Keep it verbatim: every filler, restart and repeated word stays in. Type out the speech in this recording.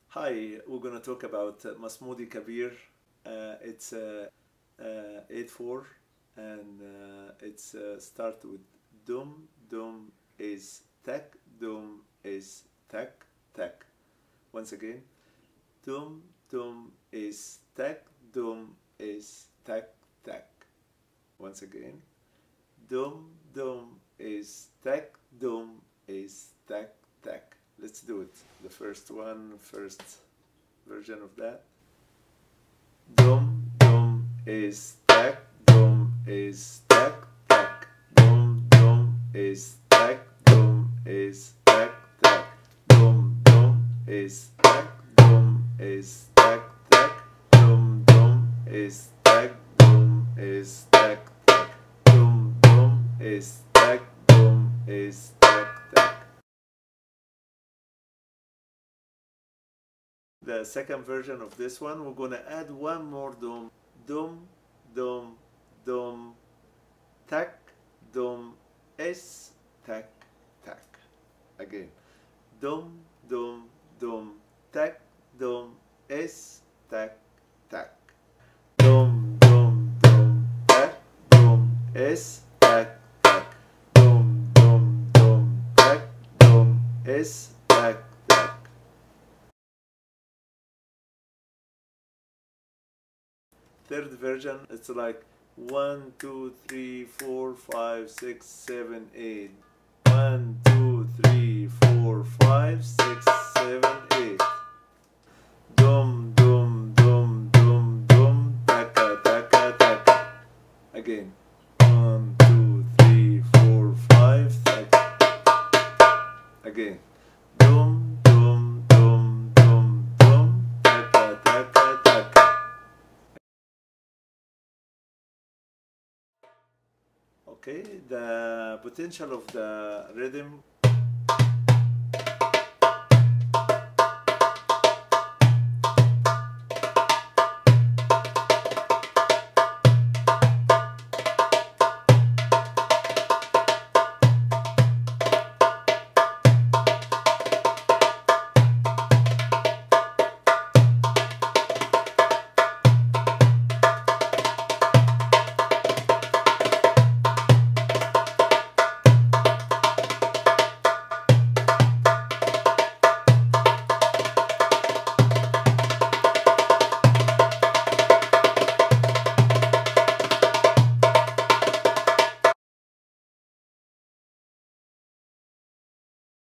Hi, we're gonna talk about uh, Masmoudi Kabir. Uh, it's uh, uh, eight four and uh, it's uh, start with dum. Dum is tak. Dum is tak tak. Once again, dum dum is tak. Dum is tak tak. Once again, dum dum is tak. Dum is tak tak. Let's do it. The first one, first version of that. Dum dum is tak. Dum is tak tak. Dum dum is tak. Dum is tak tak. Dum dum is tak. Dum is tak tak. Dum dum is tak. Dum is tak tak. Dum dum is tak. Dum is tak tak. The second version of this one, we're gonna add one more dum. Dum, dum, dum, tak, dum, es, tak, tak. Again. Dum, dum, dum, tak, dum, es, tak, tak. Dum, dum, dum, tak, dum, es, tak, tak. Dum, dum, dum, tak, dum, es, tak, tak. Third version, it's like one, two, three, four, five, six, seven, eight. One, two, three, four, five, six, seven, eight. Dum, dum, dum, dum, dum, taka, taka, taka. Again. One, two, three, four, five, six. Again. Dum, dum, dum, dum, dum, taka, taka, taka. Okay, the potential of the rhythm